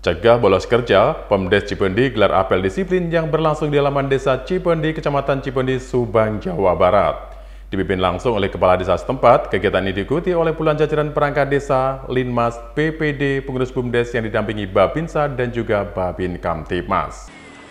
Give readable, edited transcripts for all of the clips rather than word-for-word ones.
Cegah bolos kerja, Pemdes Cipendi gelar apel disiplin yang berlangsung di halaman Desa Cipendi, Kecamatan Cipendi, Subang, Jawa Barat. Dipimpin langsung oleh Kepala Desa setempat, kegiatan ini diikuti oleh puluhan jajaran perangkat desa, Linmas, BPD, pengurus Bumdes yang didampingi Babinsa dan juga Babin Kamtibmas.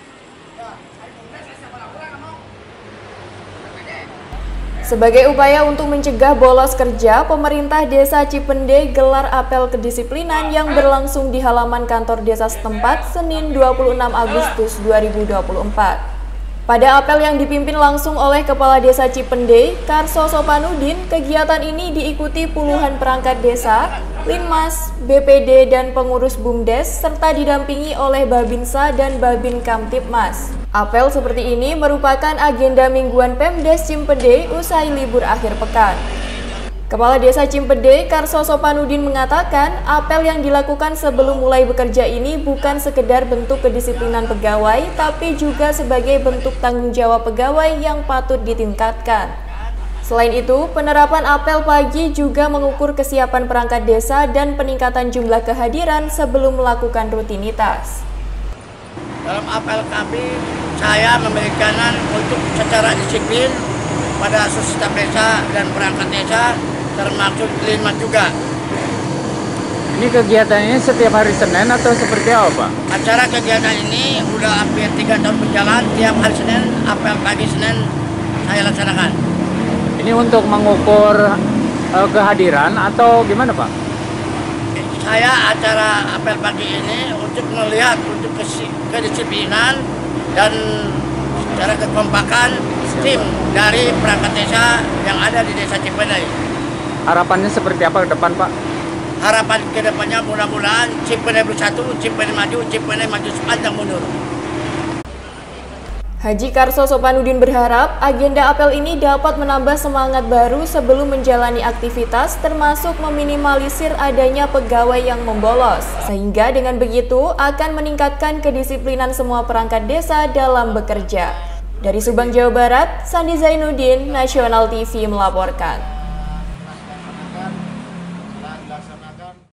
Sebagai upaya untuk mencegah bolos kerja, pemerintah Desa Cipendi gelar apel kedisiplinan yang berlangsung di halaman kantor desa setempat Senin 26 Agustus 2024. Pada apel yang dipimpin langsung oleh Kepala Desa Cipendi, Karso Sopanudin, kegiatan ini diikuti puluhan perangkat desa, Linmas, BPD, dan pengurus Bumdes, serta didampingi oleh Babinsa dan Babin Kamtibmas. Apel seperti ini merupakan agenda mingguan Pemdes Cipendi usai libur akhir pekan. Kepala Desa Cipendi, Karso Sopanudin mengatakan, apel yang dilakukan sebelum mulai bekerja ini bukan sekedar bentuk kedisiplinan pegawai, tapi juga sebagai bentuk tanggung jawab pegawai yang patut ditingkatkan. Selain itu, penerapan apel pagi juga mengukur kesiapan perangkat desa dan peningkatan jumlah kehadiran sebelum melakukan rutinitas. Dalam apel kami, saya memberikan untuk secara disiplin pada setiap desa dan perangkat desa, termasuk Linmas juga. Ini kegiatannya setiap hari Senin atau seperti apa, Pak? Acara kegiatan ini udah hampir 3 tahun berjalan, tiap hari Senin, apel pagi Senin saya laksanakan. Ini untuk mengukur kehadiran atau gimana, Pak? Saya acara apel pagi ini untuk melihat untuk kedisiplinan dan secara kekompakan tim dari perangkat desa yang ada di Desa Cipendi. Harapannya seperti apa ke depan, Pak? Harapan ke depannya mudah-mudahan Cipendi bersatu, Cipendi maju sepantang mundur. Haji Karso Sopanudin berharap agenda apel ini dapat menambah semangat baru sebelum menjalani aktivitas, termasuk meminimalisir adanya pegawai yang membolos, sehingga dengan begitu akan meningkatkan kedisiplinan semua perangkat desa dalam bekerja. Dari Subang, Jawa Barat, Sandi Zainuddin, Nasional TV melaporkan.